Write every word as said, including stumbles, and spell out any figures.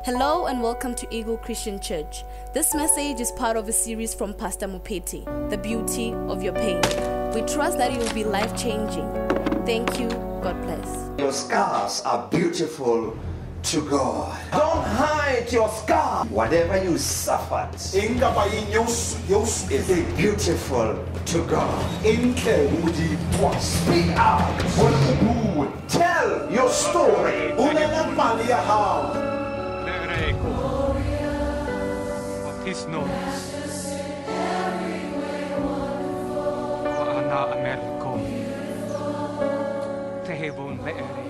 Hello and welcome to Eagle Christian Church. This message is part of a series from Pastor Mupeti, The Beauty of Your Pain. We trust that it will be life-changing. Thank you. God bless. Your scars are beautiful to God. Don't hide your scar. Whatever you suffered is beautiful to God. Speak out. Tell your story. His notes. Ana Americo. Tehebon leere.